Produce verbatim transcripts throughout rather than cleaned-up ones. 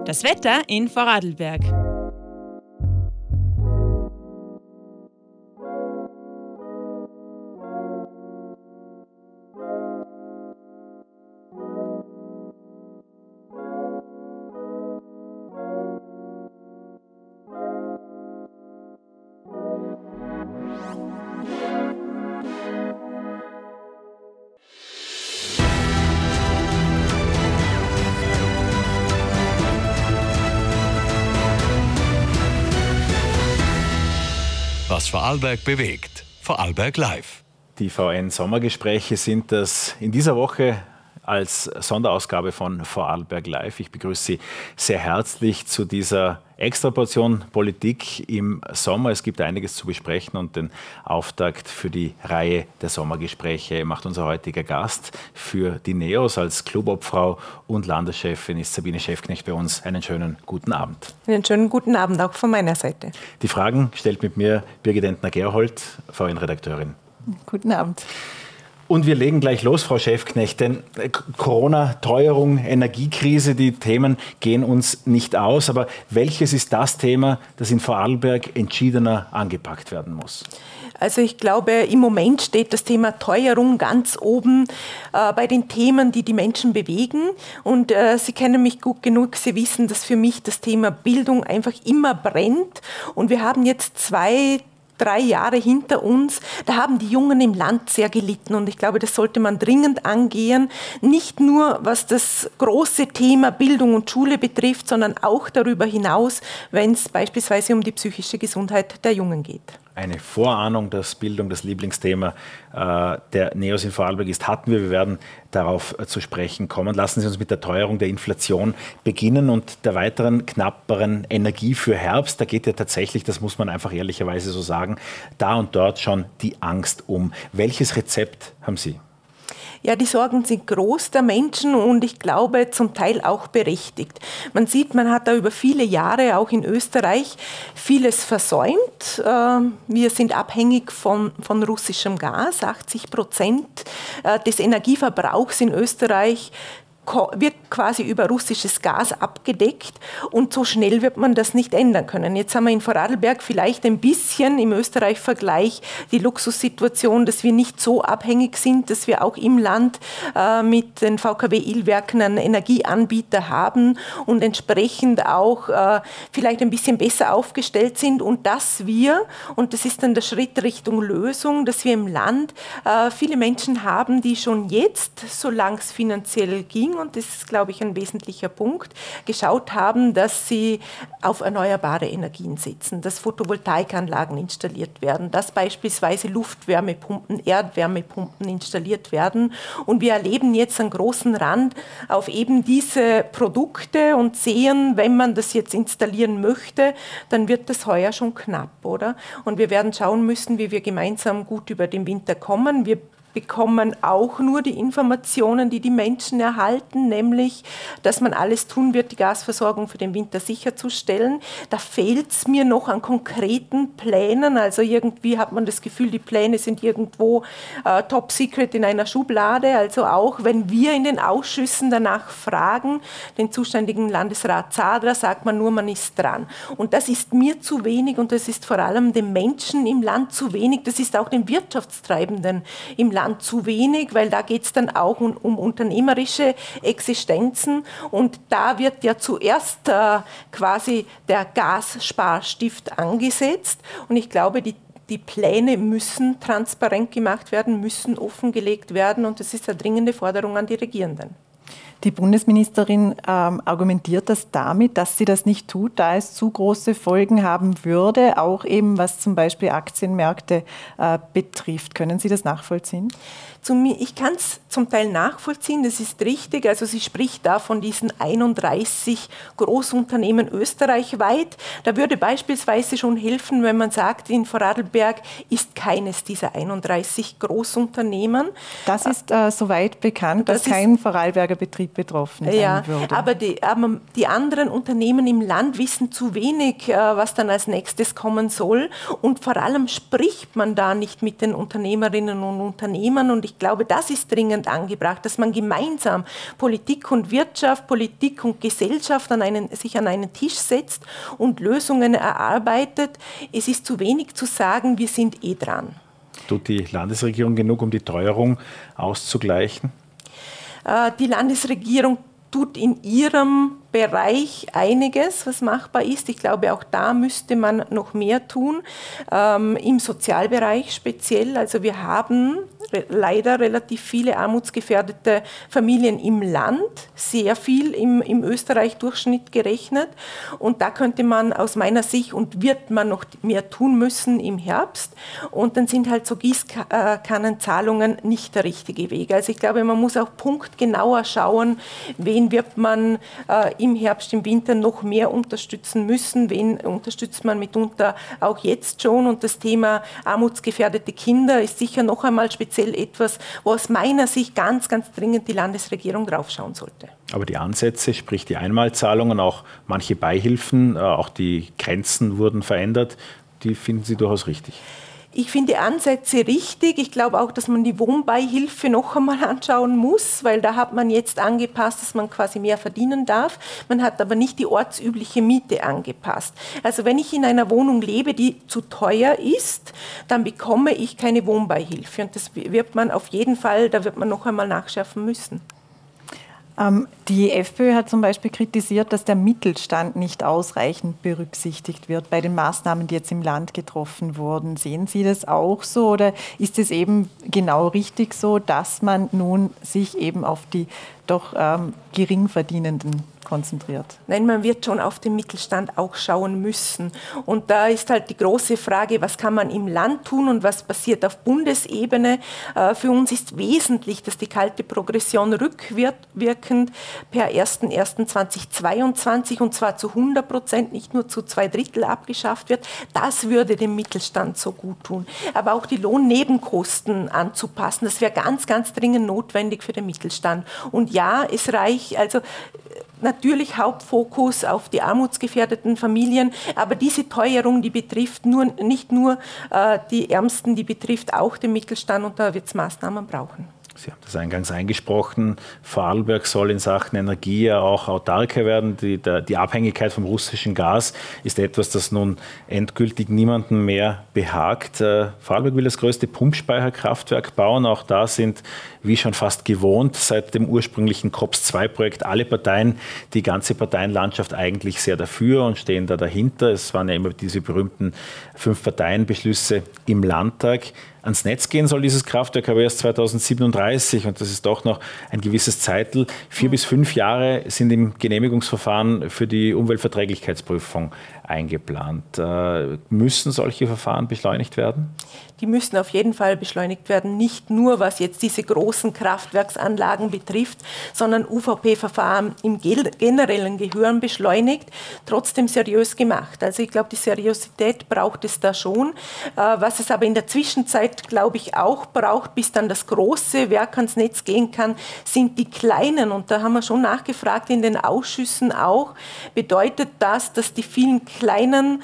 Das Wetter in Vorarlberg. Was Vorarlberg bewegt. Vorarlberg Live. Die V N-Sommergespräche sind das in dieser Woche als Sonderausgabe von Vorarlberg Live. Ich begrüße Sie sehr herzlich zu dieser Extraportion Politik im Sommer. Es gibt einiges zu besprechen und den Auftakt für die Reihe der Sommergespräche macht unser heutiger Gast. Für die NEOS als Clubobfrau und Landeschefin ist Sabine Schäfknecht bei uns. Einen schönen guten Abend. Einen schönen guten Abend auch von meiner Seite. Die Fragen stellt mit mir Birgit Entner-Gerhold, V N-Redakteurin. Guten Abend. Und wir legen gleich los, Frau Schäfknecht, denn Corona, Teuerung, Energiekrise, die Themen gehen uns nicht aus. Aber welches ist das Thema, das in Vorarlberg entschiedener angepackt werden muss? Also ich glaube, im Moment steht das Thema Teuerung ganz oben äh, bei den Themen, die die Menschen bewegen. Und äh, Sie kennen mich gut genug, Sie wissen, dass für mich das Thema Bildung einfach immer brennt. Und wir haben jetzt zwei drei Jahre hinter uns, da haben die Jungen im Land sehr gelitten und ich glaube, das sollte man dringend angehen, nicht nur was das große Thema Bildung und Schule betrifft, sondern auch darüber hinaus, wenn es beispielsweise um die psychische Gesundheit der Jungen geht. Eine Vorahnung, dass Bildung das Lieblingsthema äh, der NEOS in Vorarlberg ist, hatten wir. Wir werden darauf äh, zu sprechen kommen. Lassen Sie uns mit der Teuerung, der Inflation beginnen und der weiteren knapperen Energie für Herbst. Da geht ja tatsächlich, das muss man einfach ehrlicherweise so sagen, da und dort schon die Angst um. Welches Rezept haben Sie? Ja, die Sorgen sind groß der Menschen und ich glaube zum Teil auch berechtigt. Man sieht, man hat da über viele Jahre auch in Österreich vieles versäumt. Wir sind abhängig von, von russischem Gas. achtzig Prozent des Energieverbrauchs in Österreich wird quasi über russisches Gas abgedeckt und so schnell wird man das nicht ändern können. Jetzt haben wir in Vorarlberg vielleicht ein bisschen im Österreich-Vergleich die Luxussituation, dass wir nicht so abhängig sind, dass wir auch im Land äh, mit den V K W-Illwerken einen Energieanbieter haben und entsprechend auch äh, vielleicht ein bisschen besser aufgestellt sind und dass wir, und das ist dann der Schritt Richtung Lösung, dass wir im Land äh, viele Menschen haben, die schon jetzt, solange es finanziell ging, und das ist, glaube ich, ein wesentlicher Punkt, geschaut haben, dass sie auf erneuerbare Energien setzen, dass Photovoltaikanlagen installiert werden, dass beispielsweise Luftwärmepumpen, Erdwärmepumpen installiert werden. Und wir erleben jetzt einen großen Rand auf eben diese Produkte und sehen, wenn man das jetzt installieren möchte, dann wird das heuer schon knapp, oder? Und wir werden schauen müssen, wie wir gemeinsam gut über den Winter kommen. Wir bekommen auch nur die Informationen, die die Menschen erhalten, nämlich, dass man alles tun wird, die Gasversorgung für den Winter sicherzustellen. Da fehlt es mir noch an konkreten Plänen. Also irgendwie hat man das Gefühl, die Pläne sind irgendwo äh, top secret in einer Schublade. Also auch wenn wir in den Ausschüssen danach fragen, den zuständigen Landesrat Zadra, sagt man nur, man ist dran. Und das ist mir zu wenig und das ist vor allem den Menschen im Land zu wenig. Das ist auch den Wirtschaftstreibenden im Land zu wenig, weil da geht es dann auch um, um unternehmerische Existenzen und da wird ja zuerst äh, quasi der Gassparstift angesetzt und ich glaube, die Die Pläne müssen transparent gemacht werden, müssen offengelegt werden und das ist eine dringende Forderung an die Regierenden. Die Bundesministerin ähm, argumentiert das damit, dass sie das nicht tut, da es zu große Folgen haben würde, auch eben was zum Beispiel Aktienmärkte äh, betrifft. Können Sie das nachvollziehen? Ich kann es zum Teil nachvollziehen, das ist richtig. Also sie spricht da von diesen einunddreißig Großunternehmen österreichweit. Da würde beispielsweise schon helfen, wenn man sagt, in Vorarlberg ist keines dieser einunddreißig Großunternehmen. Das ist äh, soweit bekannt, dass das kein Vorarlberger Betrieb betroffen sein ja, würde. Aber die, aber die anderen Unternehmen im Land wissen zu wenig, äh, was dann als nächstes kommen soll. Und vor allem spricht man da nicht mit den Unternehmerinnen und Unternehmern. Und ich glaube, das ist dringend angebracht, dass man gemeinsam Politik und Wirtschaft, Politik und Gesellschaft an einen, sich an einen Tisch setzt und Lösungen erarbeitet. Es ist zu wenig zu sagen, wir sind eh dran. Tut die Landesregierung genug, um die Teuerung auszugleichen? Äh, die Landesregierung tut in ihrem Bereich einiges, was machbar ist. Ich glaube, auch da müsste man noch mehr tun, ähm, im Sozialbereich speziell. Also wir haben re- leider relativ viele armutsgefährdete Familien im Land, sehr viel im, im Österreich-Durchschnitt gerechnet. Und da könnte man aus meiner Sicht und wird man noch mehr tun müssen im Herbst. Und dann sind halt so Gießkannenzahlungen nicht der richtige Weg. Also ich glaube, man muss auch punktgenauer schauen, wen wird man äh, im Herbst, im Winter noch mehr unterstützen müssen. Wen unterstützt man mitunter auch jetzt schon? Und das Thema armutsgefährdete Kinder ist sicher noch einmal speziell etwas, wo aus meiner Sicht ganz, ganz dringend die Landesregierung draufschauen sollte. Aber die Ansätze, sprich die Einmalzahlungen, auch manche Beihilfen, auch die Grenzen wurden verändert, die finden Sie durchaus richtig? Ich finde Ansätze richtig. Ich glaube auch, dass man die Wohnbeihilfe noch einmal anschauen muss, weil da hat man jetzt angepasst, dass man quasi mehr verdienen darf. Man hat aber nicht die ortsübliche Miete angepasst. Also wenn ich in einer Wohnung lebe, die zu teuer ist, dann bekomme ich keine Wohnbeihilfe. Und das wird man auf jeden Fall, da wird man noch einmal nachschärfen müssen. Die FPÖ hat zum Beispiel kritisiert, dass der Mittelstand nicht ausreichend berücksichtigt wird bei den Maßnahmen, die jetzt im Land getroffen wurden. Sehen Sie das auch so oder ist es eben genau richtig so, dass man nun sich eben auf die doch ähm, Geringverdienenden konzentriert? Nein, man wird schon auf den Mittelstand auch schauen müssen. Und da ist halt die große Frage, was kann man im Land tun und was passiert auf Bundesebene. Äh, für uns ist wesentlich, dass die kalte Progression rückwirkend per erster erster zweitausendzweiundzwanzig und zwar zu hundert Prozent, nicht nur zu zwei Drittel abgeschafft wird. Das würde dem Mittelstand so gut tun. Aber auch die Lohnnebenkosten anzupassen, das wäre ganz, ganz dringend notwendig für den Mittelstand. Und ja, es reicht, also natürlich Hauptfokus auf die armutsgefährdeten Familien, aber diese Teuerung, die betrifft nur, nicht nur äh, die Ärmsten, die betrifft auch den Mittelstand und da wird es Maßnahmen brauchen. Sie haben das eingangs eingesprochen, Vorarlberg soll in Sachen Energie ja auch autarker werden. Die, der, die Abhängigkeit vom russischen Gas ist etwas, das nun endgültig niemandem mehr behagt. Äh, Vorarlberg will das größte Pumpspeicherkraftwerk bauen. Auch da sind, wie schon fast gewohnt, seit dem ursprünglichen C O P S zwei Projekt alle Parteien, die ganze Parteienlandschaft eigentlich sehr dafür und stehen da dahinter. Es waren ja immer diese berühmten Fünf-Parteien-Beschlüsse im Landtag. Ans Netz gehen soll dieses Kraftwerk aber erst zweitausendsiebenunddreißig und das ist doch noch ein gewisses Zeitl. Vier bis fünf Jahre sind im Genehmigungsverfahren für die Umweltverträglichkeitsprüfung eingeplant. Äh, müssen solche Verfahren beschleunigt werden? Die müssen auf jeden Fall beschleunigt werden, nicht nur was jetzt diese großen Kraftwerksanlagen betrifft, sondern U V P-Verfahren im Generellen gehören beschleunigt, trotzdem seriös gemacht. Also ich glaube, die Seriosität braucht es da schon. Was es aber in der Zwischenzeit, glaube ich, auch braucht, bis dann das große Werk ans Netz gehen kann, sind die kleinen. Und da haben wir schon nachgefragt in den Ausschüssen auch, bedeutet das, dass die vielen kleinen,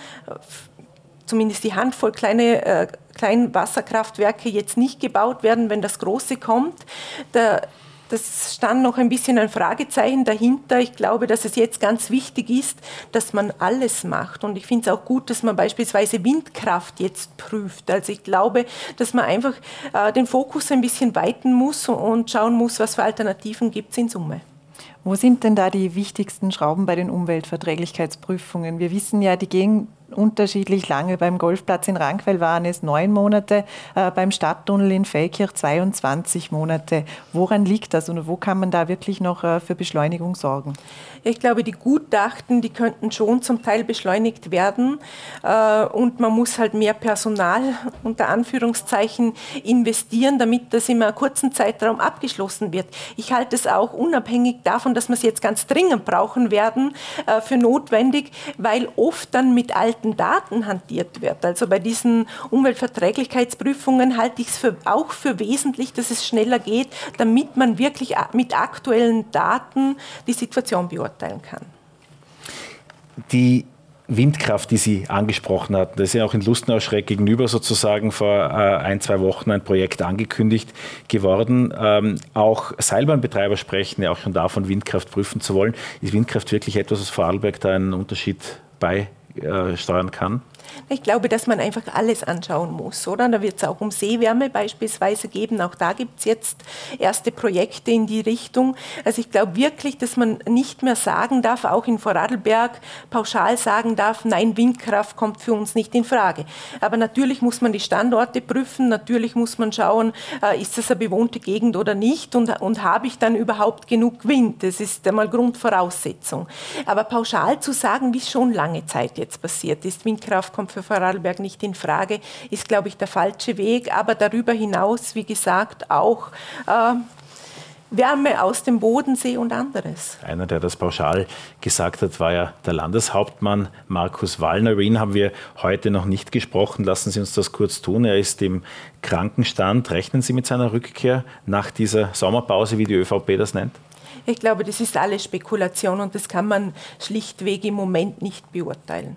zumindest die Handvoll kleine äh, Kleinwasserkraftwerke jetzt nicht gebaut werden, wenn das Große kommt. Da, das stand noch ein bisschen ein Fragezeichen dahinter. Ich glaube, dass es jetzt ganz wichtig ist, dass man alles macht. Und ich finde es auch gut, dass man beispielsweise Windkraft jetzt prüft. Also ich glaube, dass man einfach äh, den Fokus ein bisschen weiten muss und schauen muss, was für Alternativen gibt es in Summe. Wo sind denn da die wichtigsten Schrauben bei den Umweltverträglichkeitsprüfungen? Wir wissen ja, die gehen unterschiedlich lange. Beim Golfplatz in Rankwell waren es neun Monate, äh, beim Stadttunnel in Feldkirch zweiundzwanzig Monate. Woran liegt das und wo kann man da wirklich noch äh, für Beschleunigung sorgen? Ich glaube, die Gutachten, die könnten schon zum Teil beschleunigt werden äh, und man muss halt mehr Personal unter Anführungszeichen investieren, damit das in einem kurzen Zeitraum abgeschlossen wird. Ich halte es auch unabhängig davon, dass wir es jetzt ganz dringend brauchen werden, äh, für notwendig, weil oft dann mit alten Daten hantiert wird. Also bei diesen Umweltverträglichkeitsprüfungen halte ich es für, auch für wesentlich, dass es schneller geht, damit man wirklich mit aktuellen Daten die Situation beurteilen kann. Die Windkraft, die Sie angesprochen hatten. Da ist ja auch in Lustenau-Schreck gegenüber sozusagen vor äh, ein, zwei Wochen ein Projekt angekündigt geworden. Ähm, auch Seilbahnbetreiber sprechen ja auch schon davon, Windkraft prüfen zu wollen. Ist Windkraft wirklich etwas, was Vorarlberg da einen Unterschied beisteuern kann? Ich glaube, dass man einfach alles anschauen muss, oder? Da wird es auch um Seewärme beispielsweise geben. Auch da gibt es jetzt erste Projekte in die Richtung. Also ich glaube wirklich, dass man nicht mehr sagen darf, auch in Vorarlberg pauschal sagen darf, nein, Windkraft kommt für uns nicht in Frage. Aber natürlich muss man die Standorte prüfen, natürlich muss man schauen, äh, ist das eine bewohnte Gegend oder nicht und, und habe ich dann überhaupt genug Wind? Das ist einmal Grundvoraussetzung. Aber pauschal zu sagen, wie es schon lange Zeit jetzt passiert ist, Windkraft kommt für Vorarlberg nicht in Frage, ist, glaube ich, der falsche Weg. Aber darüber hinaus, wie gesagt, auch äh, Wärme aus dem Bodensee und anderes. Einer, der das pauschal gesagt hat, war ja der Landeshauptmann Markus Wallner. Über ihn haben wir heute noch nicht gesprochen. Lassen Sie uns das kurz tun. Er ist im Krankenstand. Rechnen Sie mit seiner Rückkehr nach dieser Sommerpause, wie die ÖVP das nennt? Ich glaube, das ist alles Spekulation und das kann man schlichtweg im Moment nicht beurteilen.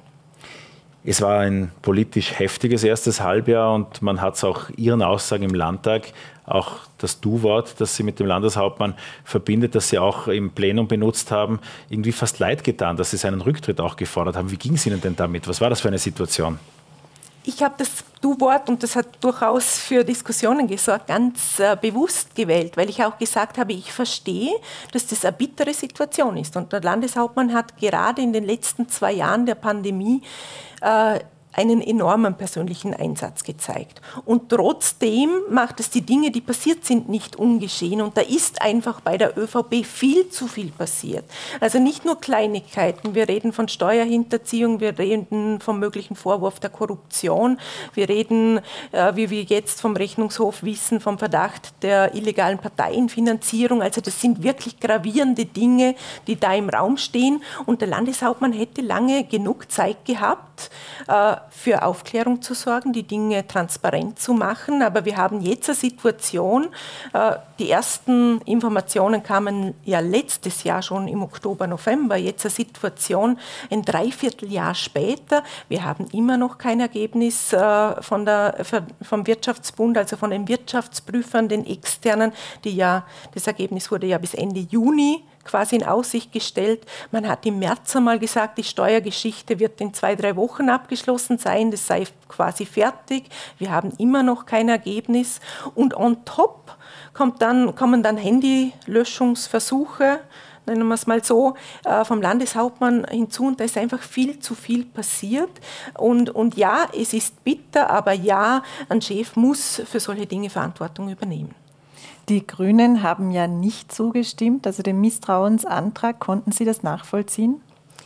Es war ein politisch heftiges erstes Halbjahr und man hat es auch Ihren Aussagen im Landtag, auch das Du-Wort, das Sie mit dem Landeshauptmann verbindet, das Sie auch im Plenum benutzt haben, irgendwie fast leid getan, dass Sie seinen Rücktritt auch gefordert haben. Wie ging es Ihnen denn damit? Was war das für eine Situation? Ich habe das Du-Wort, und das hat durchaus für Diskussionen gesorgt, ganz äh, bewusst gewählt, weil ich auch gesagt habe, ich verstehe, dass das eine bittere Situation ist. Und der Landeshauptmann hat gerade in den letzten zwei Jahren der Pandemie äh, einen enormen persönlichen Einsatz gezeigt. Und trotzdem macht es die Dinge, die passiert sind, nicht ungeschehen. Und da ist einfach bei der ÖVP viel zu viel passiert. Also nicht nur Kleinigkeiten. Wir reden von Steuerhinterziehung, wir reden vom möglichen Vorwurf der Korruption, wir reden, äh, wie wir jetzt vom Rechnungshof wissen, vom Verdacht der illegalen Parteienfinanzierung. Also das sind wirklich gravierende Dinge, die da im Raum stehen. Und der Landeshauptmann hätte lange genug Zeit gehabt, äh, für Aufklärung zu sorgen, die Dinge transparent zu machen. Aber wir haben jetzt eine Situation, äh, die ersten Informationen kamen ja letztes Jahr schon im Oktober, November, jetzt eine Situation ein Dreivierteljahr später. Wir haben immer noch kein Ergebnis äh, von der, vom Wirtschaftsbund, also von den Wirtschaftsprüfern, den externen, die ja, das Ergebnis wurde ja bis Ende Juni quasi in Aussicht gestellt. Man hat im März einmal gesagt, die Steuergeschichte wird in zwei, drei Wochen abgeschlossen sein, das sei quasi fertig. Wir haben immer noch kein Ergebnis. Und on top kommt dann, kommen dann Handylöschungsversuche, nennen wir es mal so, vom Landeshauptmann hinzu. Und da ist einfach viel zu viel passiert. Und, und ja, es ist bitter, aber ja, ein Chef muss für solche Dinge Verantwortung übernehmen. Die Grünen haben ja nicht zugestimmt, also dem Misstrauensantrag. Konnten Sie das nachvollziehen?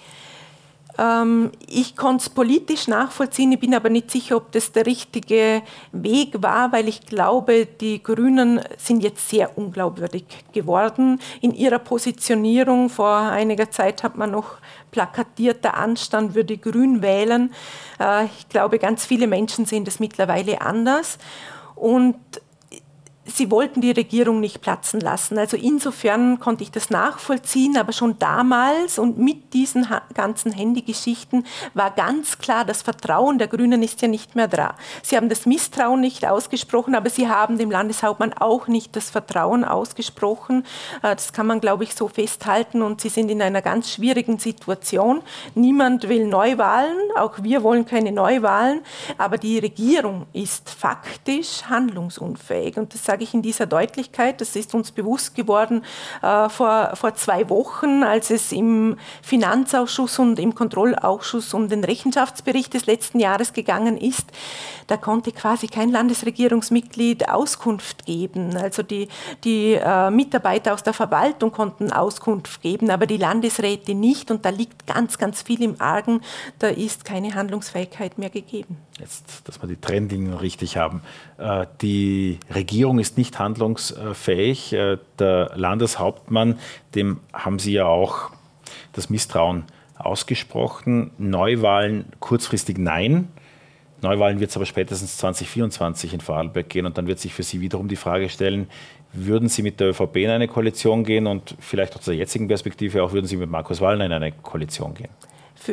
Ähm, ich konnte es politisch nachvollziehen, ich bin aber nicht sicher, ob das der richtige Weg war, weil ich glaube, die Grünen sind jetzt sehr unglaubwürdig geworden in ihrer Positionierung. Vor einiger Zeit hat man noch plakatiert, der Anstand würde Grün wählen. Äh, ich glaube, ganz viele Menschen sehen das mittlerweile anders. Und sie wollten die Regierung nicht platzen lassen. Also insofern konnte ich das nachvollziehen, aber schon damals und mit diesen ganzen Handygeschichten war ganz klar, das Vertrauen der Grünen ist ja nicht mehr da. Sie haben das Misstrauen nicht ausgesprochen, aber sie haben dem Landeshauptmann auch nicht das Vertrauen ausgesprochen. Das kann man, glaube ich, so festhalten und sie sind in einer ganz schwierigen Situation. Niemand will Neuwahlen, auch wir wollen keine Neuwahlen, aber die Regierung ist faktisch handlungsunfähig und das sage ich in dieser Deutlichkeit. Das ist uns bewusst geworden äh, vor, vor zwei Wochen, als es im Finanzausschuss und im Kontrollausschuss um den Rechenschaftsbericht des letzten Jahres gegangen ist. Da konnte quasi kein Landesregierungsmitglied Auskunft geben. Also die, die äh, Mitarbeiter aus der Verwaltung konnten Auskunft geben, aber die Landesräte nicht. Und da liegt ganz, ganz viel im Argen. Da ist keine Handlungsfähigkeit mehr gegeben. Jetzt, dass wir die Trennlinien richtig haben. Äh, die Regierung ist nicht handlungsfähig. Äh, der Landeshauptmann, dem haben Sie ja auch das Misstrauen ausgesprochen. Neuwahlen kurzfristig nein. Neuwahlen wird es aber spätestens zwanzig vierundzwanzig in Vorarlberg gehen und dann wird sich für Sie wiederum die Frage stellen, würden Sie mit der ÖVP in eine Koalition gehen und vielleicht aus der jetzigen Perspektive auch, würden Sie mit Markus Wallner in eine Koalition gehen? Für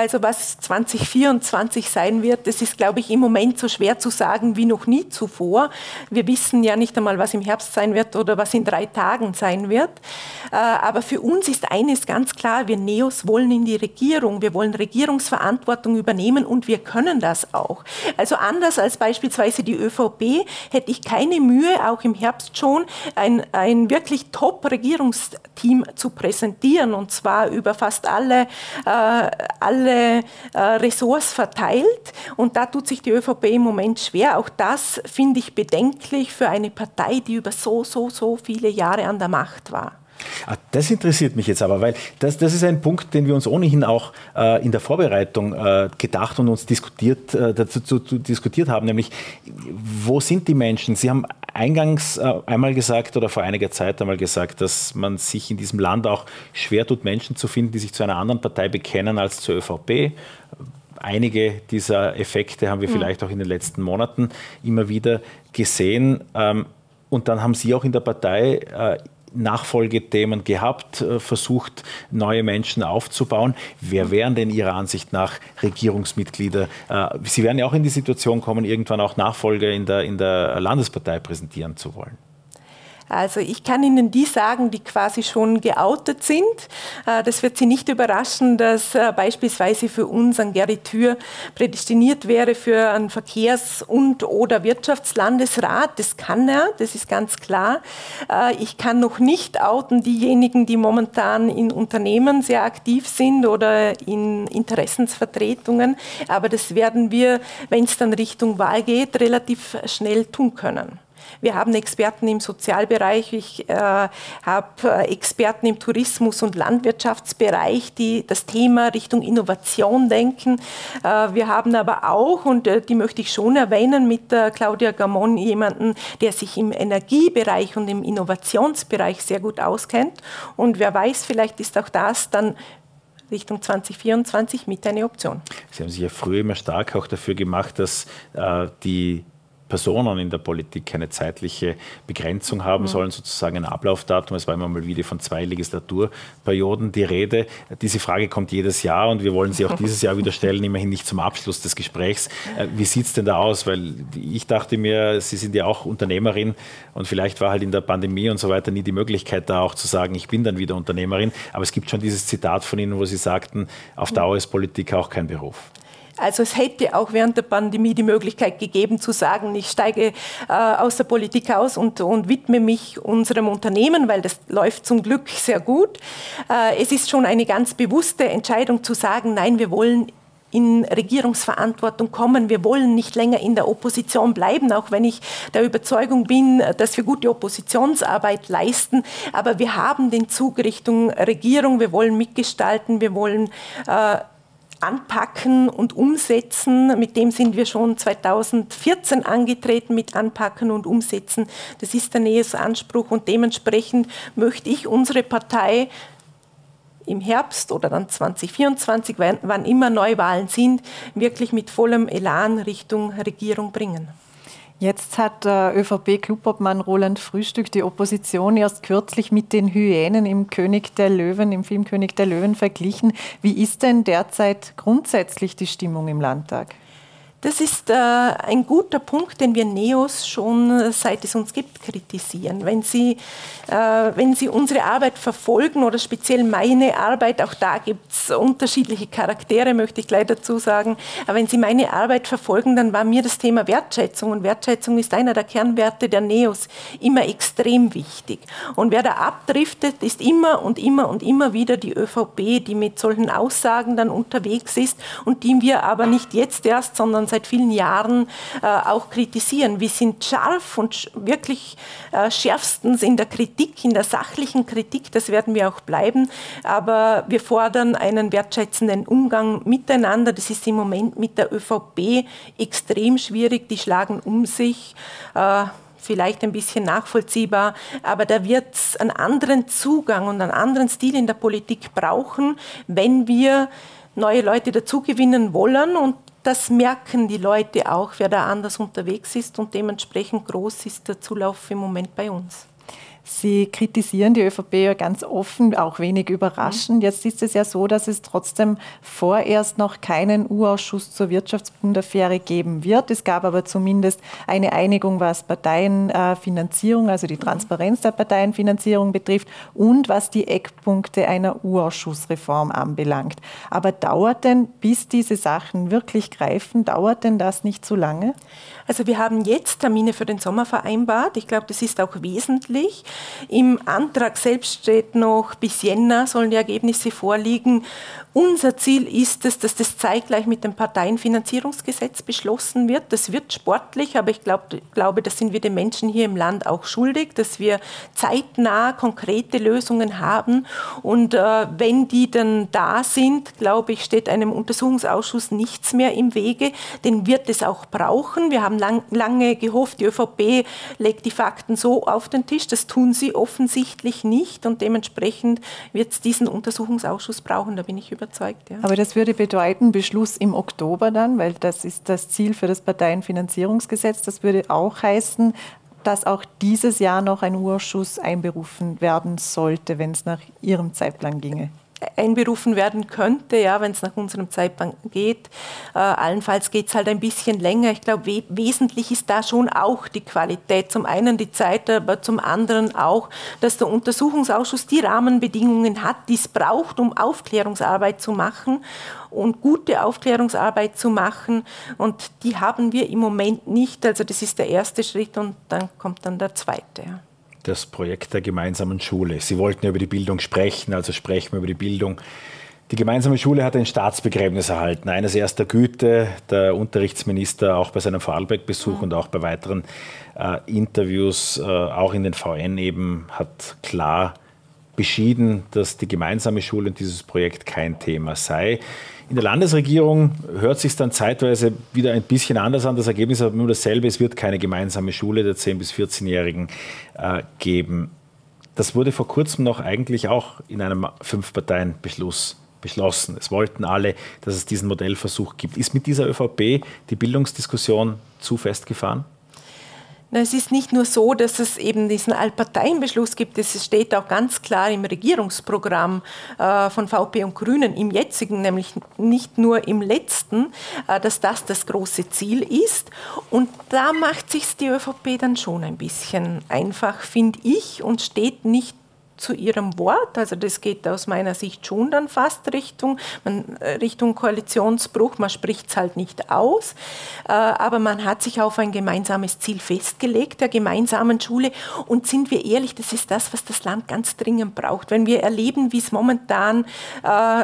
Also was zwanzig vierundzwanzig sein wird, das ist, glaube ich, im Moment so schwer zu sagen wie noch nie zuvor. Wir wissen ja nicht einmal, was im Herbst sein wird oder was in drei Tagen sein wird. Aber für uns ist eines ganz klar, wir Neos wollen in die Regierung, wir wollen Regierungsverantwortung übernehmen und wir können das auch. Also anders als beispielsweise die ÖVP hätte ich keine Mühe, auch im Herbst schon ein, ein wirklich Top-Regierungsteam zu präsentieren, und zwar über fast alle, äh, alle Alle äh, Ressorts verteilt, und da tut sich die ÖVP im Moment schwer. Auch das finde ich bedenklich für eine Partei, die über so, so, so viele Jahre an der Macht war. Das interessiert mich jetzt aber, weil das, das ist ein Punkt, den wir uns ohnehin auch äh, in der Vorbereitung äh, gedacht und uns diskutiert, äh, dazu zu, zu diskutiert haben, nämlich wo sind die Menschen? Sie haben eingangs äh, einmal gesagt oder vor einiger Zeit einmal gesagt, dass man sich in diesem Land auch schwer tut, Menschen zu finden, die sich zu einer anderen Partei bekennen als zur ÖVP. Einige dieser Effekte haben wir mhm. vielleicht auch in den letzten Monaten immer wieder gesehen. Ähm, und dann haben Sie auch in der Partei äh, Nachfolgethemen gehabt, versucht, neue Menschen aufzubauen. Wer wären denn Ihrer Ansicht nach Regierungsmitglieder? Sie werden ja auch in die Situation kommen, irgendwann auch Nachfolger in der, in der Landespartei präsentieren zu wollen. Also ich kann Ihnen die sagen, die quasi schon geoutet sind. Das wird Sie nicht überraschen, dass beispielsweise für uns ein Gerrit-Hühr prädestiniert wäre für einen Verkehrs- und oder Wirtschaftslandesrat. Das kann er, das ist ganz klar. Ich kann noch nicht outen diejenigen, die momentan in Unternehmen sehr aktiv sind oder in Interessensvertretungen. Aber das werden wir, wenn es dann Richtung Wahl geht, relativ schnell tun können. Wir haben Experten im Sozialbereich, ich äh, habe Experten im Tourismus- und Landwirtschaftsbereich, die das Thema Richtung Innovation denken. Äh, wir haben aber auch, und äh, die möchte ich schon erwähnen, mit äh, Claudia Gamon jemanden, der sich im Energiebereich und im Innovationsbereich sehr gut auskennt. Und wer weiß, vielleicht ist auch das dann Richtung zwanzig vierundzwanzig mit eine Option. Sie haben sich ja früher immer stark auch dafür gemacht, dass äh, die Personen in der Politik keine zeitliche Begrenzung haben sollen, sozusagen ein Ablaufdatum. Es war immer mal wieder von zwei Legislaturperioden die Rede. Diese Frage kommt jedes Jahr und wir wollen sie auch dieses Jahr wieder stellen, immerhin nicht zum Abschluss des Gesprächs. Wie sieht es denn da aus? Weil ich dachte mir, Sie sind ja auch Unternehmerin und vielleicht war halt in der Pandemie und so weiter nie die Möglichkeit da auch zu sagen, ich bin dann wieder Unternehmerin. Aber es gibt schon dieses Zitat von Ihnen, wo Sie sagten, auf Dauer ist Politik auch kein Beruf. Also es hätte auch während der Pandemie die Möglichkeit gegeben zu sagen, ich steige äh, aus der Politik aus und, und widme mich unserem Unternehmen, weil das läuft zum Glück sehr gut. Äh, es ist schon eine ganz bewusste Entscheidung zu sagen, nein, wir wollen in Regierungsverantwortung kommen. Wir wollen nicht länger in der Opposition bleiben, auch wenn ich der Überzeugung bin, dass wir gute Oppositionsarbeit leisten. Aber wir haben den Zug Richtung Regierung, wir wollen mitgestalten, wir wollen äh, anpacken und umsetzen. Mit dem sind wir schon zweitausendvierzehn angetreten, mit Anpacken und Umsetzen. Das ist der Neos Anspruch und dementsprechend möchte ich unsere Partei im Herbst oder dann zwanzig vierundzwanzig, wann immer Neuwahlen sind, wirklich mit vollem Elan Richtung Regierung bringen. Jetzt hat äh, ÖVP-Clubobmann Roland Frühstück die Opposition erst kürzlich mit den Hyänen im König der Löwen, im Film König der Löwen verglichen. Wie ist denn derzeit grundsätzlich die Stimmung im Landtag? Das ist äh, ein guter Punkt, den wir Neos schon, seit es uns gibt, kritisieren. Wenn Sie, äh, wenn Sie unsere Arbeit verfolgen oder speziell meine Arbeit, auch da gibt es unterschiedliche Charaktere, möchte ich gleich dazu sagen, aber wenn Sie meine Arbeit verfolgen, dann war mir das Thema Wertschätzung, und Wertschätzung ist einer der Kernwerte der Neos, immer extrem wichtig. Und wer da abdriftet, ist immer und immer und immer wieder die ÖVP, die mit solchen Aussagen dann unterwegs ist und die wir aber nicht jetzt erst, sondern seit vielen Jahren äh, auch kritisieren. Wir sind scharf und sch wirklich äh, schärfstens in der Kritik, in der sachlichen Kritik, das werden wir auch bleiben, aber wir fordern einen wertschätzenden Umgang miteinander. Das ist im Moment mit der ÖVP extrem schwierig, die schlagen um sich, äh, vielleicht ein bisschen nachvollziehbar, aber da wird es einen anderen Zugang und einen anderen Stil in der Politik brauchen, wenn wir neue Leute dazugewinnen wollen, und das merken die Leute auch, wer da anders unterwegs ist, und dementsprechend groß ist der Zulauf im Moment bei uns. Sie kritisieren die ÖVP ja ganz offen, auch wenig überraschend. Jetzt ist es ja so, dass es trotzdem vorerst noch keinen U-Ausschuss zur Wirtschaftsbund-Affäre geben wird. Es gab aber zumindest eine Einigung, was Parteienfinanzierung, also die Transparenz der Parteienfinanzierung betrifft und was die Eckpunkte einer U-Ausschussreform anbelangt. Aber dauert denn, bis diese Sachen wirklich greifen, dauert denn das nicht zu lange? Also wir haben jetzt Termine für den Sommer vereinbart. Ich glaube, das ist auch wesentlich. Im Antrag selbst steht noch, bis Jänner sollen die Ergebnisse vorliegen. Unser Ziel ist es, dass das zeitgleich mit dem Parteienfinanzierungsgesetz beschlossen wird. Das wird sportlich, aber ich glaub, glaube, das sind wir den Menschen hier im Land auch schuldig, dass wir zeitnah konkrete Lösungen haben. Und äh, wenn die dann da sind, glaube ich, steht einem Untersuchungsausschuss nichts mehr im Wege. Den wird es auch brauchen. Wir haben lang, lange gehofft, die ÖVP legt die Fakten so auf den Tisch. Das tun sie offensichtlich nicht. Und dementsprechend wird es diesen Untersuchungsausschuss brauchen, da bin ich überzeugt. Überzeugt, ja. Aber das würde bedeuten, Beschluss im Oktober dann, weil das ist das Ziel für das Parteienfinanzierungsgesetz. Das würde auch heißen, dass auch dieses Jahr noch ein U-Ausschuss einberufen werden sollte, wenn es nach Ihrem Zeitplan ginge. Einberufen werden könnte, ja, wenn es nach unserem Zeitplan geht. Äh, allenfalls geht es halt ein bisschen länger. Ich glaube, we wesentlich ist da schon auch die Qualität. Zum einen die Zeit, aber zum anderen auch, dass der Untersuchungsausschuss die Rahmenbedingungen hat, die es braucht, um Aufklärungsarbeit zu machen und gute Aufklärungsarbeit zu machen. Und die haben wir im Moment nicht. Also das ist der erste Schritt und dann kommt dann der zweite. Ja. Das Projekt der gemeinsamen Schule. Sie wollten ja über die Bildung sprechen, also sprechen wir über die Bildung. Die gemeinsame Schule hat ein Staatsbegräbnis erhalten, eines erster Güte. Der Unterrichtsminister auch bei seinem Vorarlberg-Besuch mhm. und auch bei weiteren äh, Interviews, äh, auch in den V N eben, hat klar beschieden, dass die gemeinsame Schule und dieses Projekt kein Thema sei. In der Landesregierung hört sich dann zeitweise wieder ein bisschen anders an. Das Ergebnis ist aber nur dasselbe. Es wird keine gemeinsame Schule der zehn- bis vierzehnjährigen äh, geben. Das wurde vor kurzem noch eigentlich auch in einem Fünf-Parteien-Beschluss beschlossen. Es wollten alle, dass es diesen Modellversuch gibt. Ist mit dieser ÖVP die Bildungsdiskussion zu festgefahren? Es ist nicht nur so, dass es eben diesen Allparteienbeschluss gibt, es steht auch ganz klar im Regierungsprogramm äh, von VP und Grünen, im jetzigen, nämlich nicht nur im letzten, äh, dass das das große Ziel ist. Und da macht sich die ÖVP dann schon ein bisschen einfach, finde ich, und steht nicht zu ihrem Wort, also das geht aus meiner Sicht schon dann fast Richtung, man, Richtung Koalitionsbruch, man spricht es halt nicht aus, äh, aber man hat sich auf ein gemeinsames Ziel festgelegt, der gemeinsamen Schule, und sind wir ehrlich, das ist das, was das Land ganz dringend braucht. Wenn wir erleben, wie es momentan äh,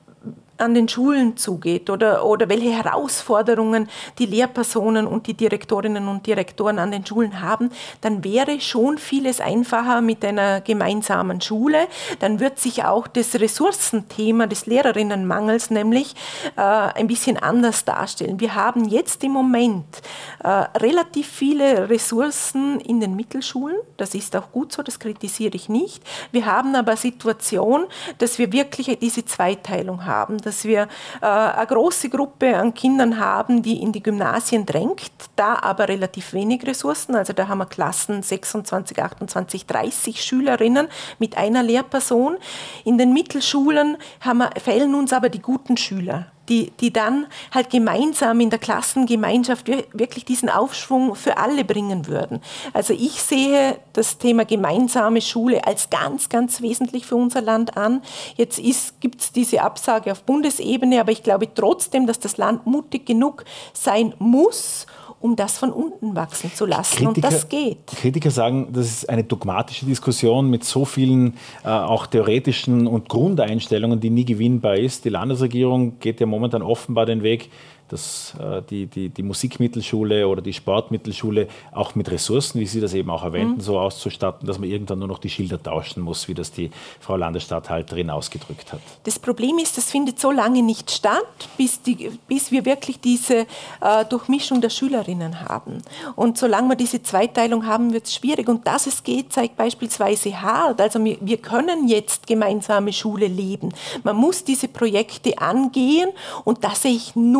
an den Schulen zugeht oder, oder welche Herausforderungen die Lehrpersonen und die Direktorinnen und Direktoren an den Schulen haben, dann wäre schon vieles einfacher mit einer gemeinsamen Schule. Dann wird sich auch das Ressourcenthema des Lehrerinnenmangels nämlich äh, ein bisschen anders darstellen. Wir haben jetzt im Moment äh, relativ viele Ressourcen in den Mittelschulen. Das ist auch gut so, das kritisiere ich nicht. Wir haben aber eine Situation, dass wir wirklich diese Zweiteilung haben, dass wir äh, eine große Gruppe an Kindern haben, die in die Gymnasien drängt, da aber relativ wenig Ressourcen. Also da haben wir Klassen sechsundzwanzig, achtundzwanzig, dreißig Schülerinnen mit einer Lehrperson. In den Mittelschulen haben wir, fehlen uns aber die guten Schüler, die, die dann halt gemeinsam in der Klassengemeinschaft wirklich diesen Aufschwung für alle bringen würden. Also ich sehe das Thema gemeinsame Schule als ganz, ganz wesentlich für unser Land an. Jetzt gibt es diese Absage auf Bundesebene, aber ich glaube trotzdem, dass das Land mutig genug sein muss, um das von unten wachsen zu lassen. Kritiker, und das geht. Kritiker sagen, das ist eine dogmatische Diskussion mit so vielen äh, auch theoretischen und Grundeinstellungen, die nie gewinnbar ist. Die Landesregierung geht ja momentan offenbar den Weg, dass äh, die, die, die Musikmittelschule oder die Sportmittelschule auch mit Ressourcen, wie Sie das eben auch erwähnten, mhm. so auszustatten, dass man irgendwann nur noch die Schilder tauschen muss, wie das die Frau Landesstatthalterin ausgedrückt hat. Das Problem ist, das findet so lange nicht statt, bis, die, bis wir wirklich diese äh, Durchmischung der Schülerinnen haben. Und solange wir diese Zweiteilung haben, wird es schwierig. Und dass es geht, zeigt beispielsweise Hart. Also wir, wir können jetzt gemeinsame Schule leben. Man muss diese Projekte angehen und da sehe ich null ein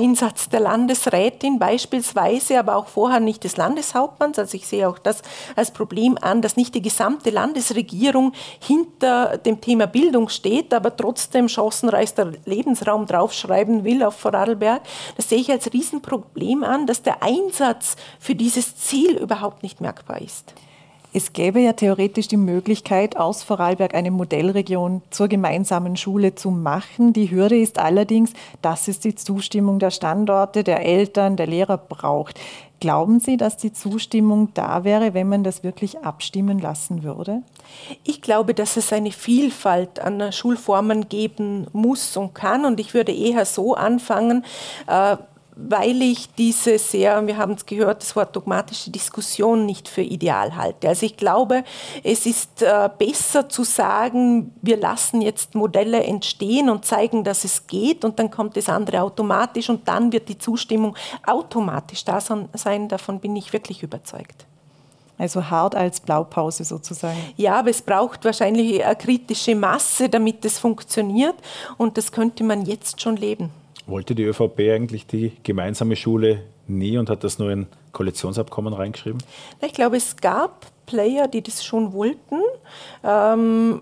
Einsatz der Landesrätin beispielsweise, aber auch vorher nicht des Landeshauptmanns. Also ich sehe auch das als Problem an, dass nicht die gesamte Landesregierung hinter dem Thema Bildung steht, aber trotzdem chancenreichster Lebensraum draufschreiben will auf Vorarlberg. Das sehe ich als Riesenproblem an, dass der Einsatz für dieses Ziel überhaupt nicht merkbar ist. Es gäbe ja theoretisch die Möglichkeit, aus Vorarlberg eine Modellregion zur gemeinsamen Schule zu machen. Die Hürde ist allerdings, dass es die Zustimmung der Standorte, der Eltern, der Lehrer braucht. Glauben Sie, dass die Zustimmung da wäre, wenn man das wirklich abstimmen lassen würde? Ich glaube, dass es eine Vielfalt an Schulformen geben muss und kann. Und ich würde eher so anfangen, äh, weil ich diese sehr, wir haben es gehört, das Wort dogmatische Diskussion nicht für ideal halte. Also ich glaube, es ist äh, besser zu sagen, wir lassen jetzt Modelle entstehen und zeigen, dass es geht und dann kommt das andere automatisch und dann wird die Zustimmung automatisch da sein. Davon bin ich wirklich überzeugt. Also hart als Blaupause sozusagen. Ja, aber es braucht wahrscheinlich eine kritische Masse, damit es funktioniert und das könnte man jetzt schon leben. Wollte die ÖVP eigentlich die gemeinsame Schule nie und hat das nur in Koalitionsabkommen reingeschrieben? Ich glaube, es gab Player, die das schon wollten. Ähm,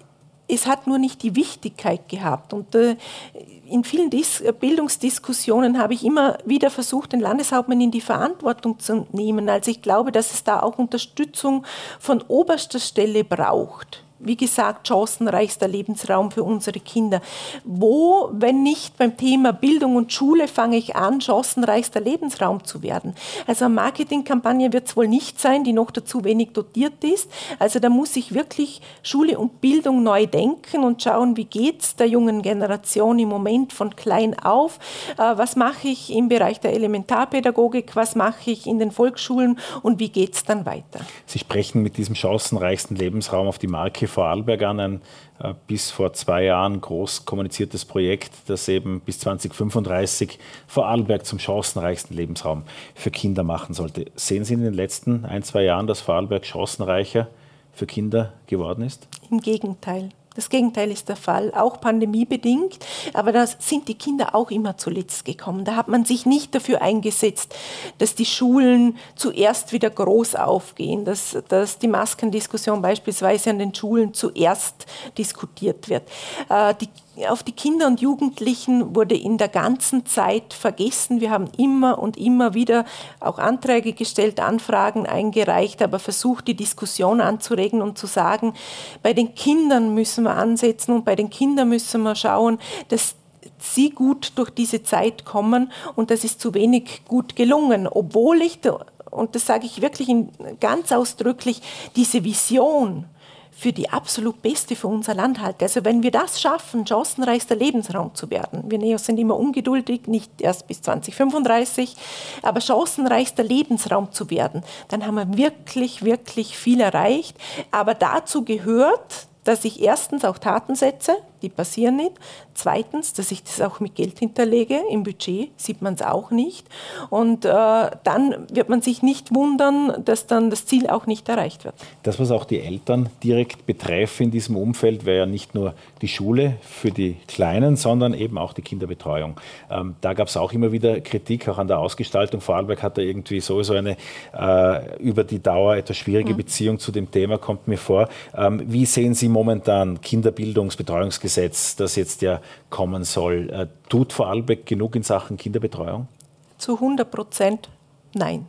es hat nur nicht die Wichtigkeit gehabt. Und äh, in vielen Dis- Bildungsdiskussionen habe ich immer wieder versucht, den Landeshauptmann in die Verantwortung zu nehmen. Also ich glaube, dass es da auch Unterstützung von oberster Stelle braucht. Wie gesagt, chancenreichster Lebensraum für unsere Kinder. Wo, wenn nicht beim Thema Bildung und Schule, fange ich an, chancenreichster Lebensraum zu werden? Also eine Marketingkampagne wird es wohl nicht sein, die noch dazu wenig dotiert ist. Also da muss ich wirklich Schule und Bildung neu denken und schauen, wie geht es der jungen Generation im Moment von klein auf? Äh, was mache ich im Bereich der Elementarpädagogik? Was mache ich in den Volksschulen? Und wie geht es dann weiter? Sie sprechen mit diesem chancenreichsten Lebensraum auf die Marke Vorarlberg an, ein äh, bis vor zwei Jahren groß kommuniziertes Projekt, das eben bis zwanzig fünfunddreißig Vorarlberg zum chancenreichsten Lebensraum für Kinder machen sollte. Sehen Sie in den letzten ein, zwei Jahren, dass Vorarlberg chancenreicher für Kinder geworden ist? Im Gegenteil. Das Gegenteil ist der Fall, auch pandemiebedingt, aber da sind die Kinder auch immer zuletzt gekommen. Da hat man sich nicht dafür eingesetzt, dass die Schulen zuerst wieder groß aufgehen, dass, dass die Maskendiskussion beispielsweise an den Schulen zuerst diskutiert wird. Äh, die Auf die Kinder und Jugendlichen wurde in der ganzen Zeit vergessen. Wir haben immer und immer wieder auch Anträge gestellt, Anfragen eingereicht, aber versucht, die Diskussion anzuregen und zu sagen, bei den Kindern müssen wir ansetzen und bei den Kindern müssen wir schauen, dass sie gut durch diese Zeit kommen und das ist zu wenig gut gelungen, obwohl ich, und das sage ich wirklich ganz ausdrücklich, diese Vision für die absolut beste für unser Land halte. Also wenn wir das schaffen, chancenreichster Lebensraum zu werden, wir Neos sind immer ungeduldig, nicht erst bis zwanzig fünfunddreißig, aber chancenreichster Lebensraum zu werden, dann haben wir wirklich, wirklich viel erreicht. Aber dazu gehört, dass ich erstens auch Taten setze, die passieren nicht. Zweitens, dass ich das auch mit Geld hinterlege. Im Budget sieht man es auch nicht. Und äh, dann wird man sich nicht wundern, dass dann das Ziel auch nicht erreicht wird. Das, was auch die Eltern direkt beträfe in diesem Umfeld, wäre ja nicht nur die Schule für die Kleinen, sondern eben auch die Kinderbetreuung. Ähm, da gab es auch immer wieder Kritik, auch an der Ausgestaltung. Vorarlberg hat da irgendwie sowieso eine äh, über die Dauer etwas schwierige mhm. Beziehung zu dem Thema, kommt mir vor. Ähm, wie sehen Sie momentan Kinderbildungsbetreuungsgesetz, das jetzt ja kommen soll? Äh, tut Vorarlberg genug in Sachen Kinderbetreuung? Zu hundert Prozent nein.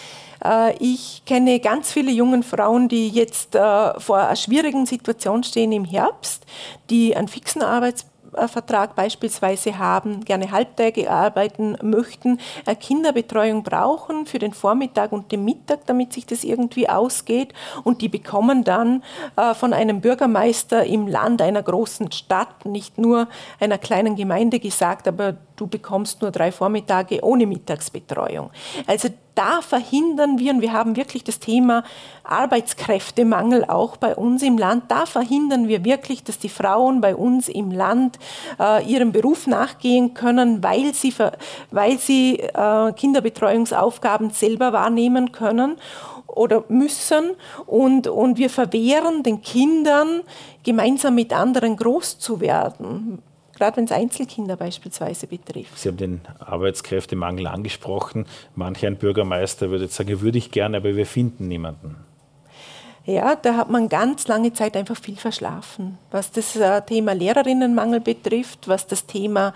Äh, ich kenne ganz viele junge Frauen, die jetzt äh, vor einer schwierigen Situation stehen im Herbst, die einen fixen Arbeitsplatz Vertrag beispielsweise haben, gerne halbtägig arbeiten möchten, Kinderbetreuung brauchen für den Vormittag und den Mittag, damit sich das irgendwie ausgeht. Und die bekommen dann äh, von einem Bürgermeister im Land einer großen Stadt, nicht nur einer kleinen Gemeinde gesagt, aber du bekommst nur drei Vormittage ohne Mittagsbetreuung. Also da verhindern wir, und wir haben wirklich das Thema Arbeitskräftemangel auch bei uns im Land, da verhindern wir wirklich, dass die Frauen bei uns im Land äh, ihrem Beruf nachgehen können, weil sie, weil sie äh, Kinderbetreuungsaufgaben selber wahrnehmen können oder müssen. Und, und wir verwehren den Kindern, gemeinsam mit anderen groß zu werden. gerade wenn es Einzelkinder beispielsweise betrifft. Sie haben den Arbeitskräftemangel angesprochen. Manch ein Bürgermeister würde jetzt sagen, würde ich gerne, aber wir finden niemanden. Ja, da hat man ganz lange Zeit einfach viel verschlafen. Was das äh, Thema Lehrerinnenmangel betrifft, was das Thema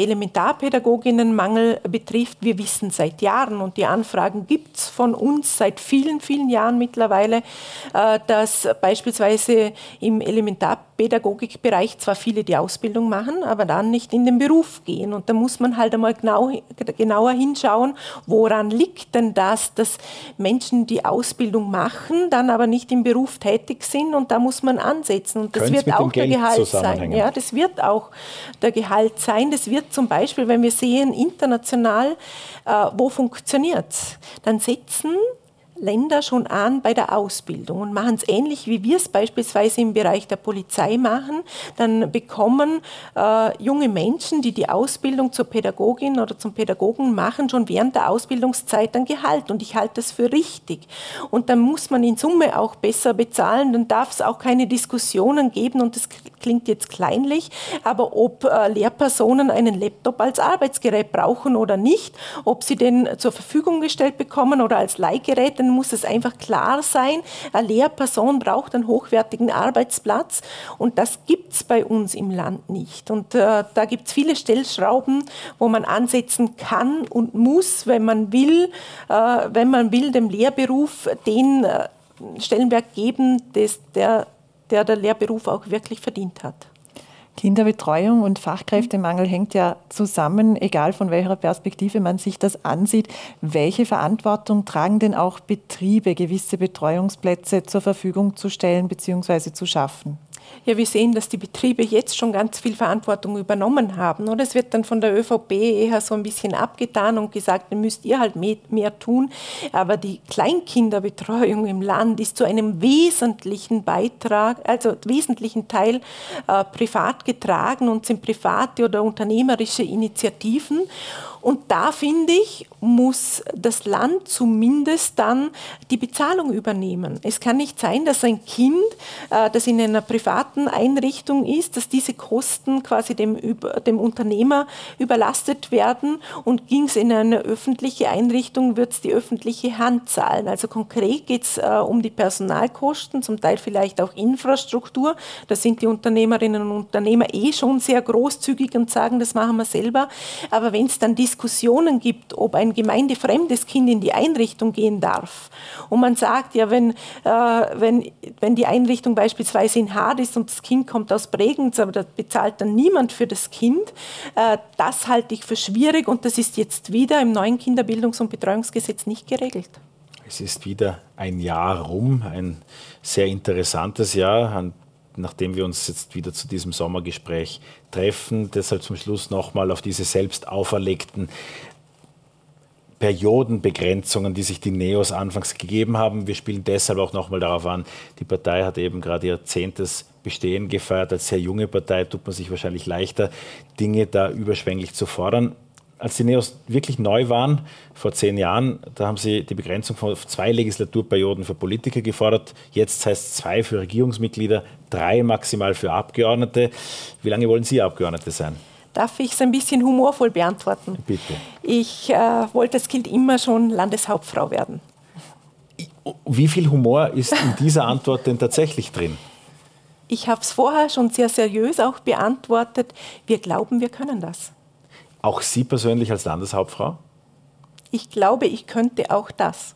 Elementarpädagoginnenmangel betrifft, wir wissen seit Jahren und die Anfragen gibt es von uns seit vielen, vielen Jahren mittlerweile, äh, dass beispielsweise im Elementarpädagogikbereich zwar viele die Ausbildung machen, aber dann nicht in den Beruf gehen. Und da muss man halt einmal genau, genauer hinschauen, woran liegt denn das, dass Menschen die Ausbildung machen, dann aber nicht im Beruf tätig sind, und da muss man ansetzen. Und das Könnte wird auch der Gehalt sein. Ja, das wird auch der Gehalt sein. Das wird zum Beispiel, wenn wir sehen, international, äh, wo funktioniert es, dann setzen Länder schon an bei der Ausbildung und machen es ähnlich, wie wir es beispielsweise im Bereich der Polizei machen. Dann bekommen äh, junge Menschen, die die Ausbildung zur Pädagogin oder zum Pädagogen machen, schon während der Ausbildungszeit ein Gehalt. Und ich halte das für richtig. Und dann muss man in Summe auch besser bezahlen. Dann darf es auch keine Diskussionen geben, und das klingt jetzt kleinlich, aber ob äh, Lehrpersonen einen Laptop als Arbeitsgerät brauchen oder nicht, ob sie den zur Verfügung gestellt bekommen oder als Leihgerät, dann muss es einfach klar sein, eine Lehrperson braucht einen hochwertigen Arbeitsplatz, und das gibt es bei uns im Land nicht. Und äh, da gibt es viele Stellschrauben, wo man ansetzen kann und muss, wenn man will, äh, wenn man will, dem Lehrberuf den äh, Stellenwert geben, des, der, der der Lehrberuf auch wirklich verdient hat. Kinderbetreuung und Fachkräftemangel hängt ja zusammen, egal von welcher Perspektive man sich das ansieht. Welche Verantwortung tragen denn auch Betriebe, gewisse Betreuungsplätze zur Verfügung zu stellen bzw. zu schaffen? Ja, wir sehen, dass die Betriebe jetzt schon ganz viel Verantwortung übernommen haben. Oder es wird dann von der ÖVP eher so ein bisschen abgetan und gesagt, dann müsst ihr halt mehr, mehr tun. Aber die Kleinkinderbetreuung im Land ist zu einem wesentlichen Beitrag, also wesentlichen Teil äh, privat getragen, und sind private oder unternehmerische Initiativen. Und da, finde ich, muss das Land zumindest dann die Bezahlung übernehmen. Es kann nicht sein, dass ein Kind, äh, das in einer privaten Einrichtung ist, dass diese Kosten quasi dem, dem Unternehmer überlastet werden, und ging es in eine öffentliche Einrichtung, wird es die öffentliche Hand zahlen. Also konkret geht es äh, um die Personalkosten, zum Teil vielleicht auch Infrastruktur. Da sind die Unternehmerinnen und Unternehmer eh schon sehr großzügig und sagen, das machen wir selber. Aber wenn es dann Diskussionen gibt, ob ein gemeindefremdes Kind in die Einrichtung gehen darf, und man sagt, ja, wenn, äh, wenn, wenn die Einrichtung beispielsweise in Hard ist und das Kind kommt aus Bregenz, aber da bezahlt dann niemand für das Kind, äh, das halte ich für schwierig, und das ist jetzt wieder im neuen Kinderbildungs- und Betreuungsgesetz nicht geregelt. Es ist wieder ein Jahr rum, ein sehr interessantes Jahr, an nachdem wir uns jetzt wieder zu diesem Sommergespräch treffen. Deshalb zum Schluss nochmal auf diese selbst auferlegten Periodenbegrenzungen, die sich die Neos anfangs gegeben haben. Wir spielen deshalb auch nochmal darauf an, die Partei hat eben gerade ihr zehntes Bestehen gefeiert. Als sehr junge Partei tut man sich wahrscheinlich leichter, Dinge da überschwänglich zu fordern. Als die Neos wirklich neu waren, vor zehn Jahren, da haben sie die Begrenzung von zwei Legislaturperioden für Politiker gefordert. Jetzt heißt es zwei für Regierungsmitglieder, drei maximal für Abgeordnete. Wie lange wollen Sie Abgeordnete sein? Darf ich es ein bisschen humorvoll beantworten? Bitte. Ich äh, wollte als Kind immer schon Landeshauptfrau werden. Wie viel Humor ist in dieser Antwort denn tatsächlich drin? Ich habe es vorher schon sehr seriös auch beantwortet. Wir glauben, wir können das. Auch Sie persönlich als Landeshauptfrau? Ich glaube, ich könnte auch das.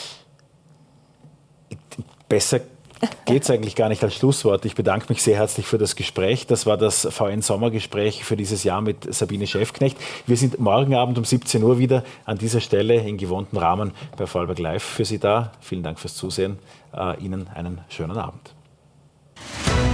Besser geht es eigentlich gar nicht als Schlusswort. Ich bedanke mich sehr herzlich für das Gespräch. Das war das V N-Sommergespräch für dieses Jahr mit Sabine Schäfknecht. Wir sind morgen Abend um siebzehn Uhr wieder an dieser Stelle in gewohnten Rahmen bei Vorarlberg Live für Sie da. Vielen Dank fürs Zusehen. Ihnen einen schönen Abend.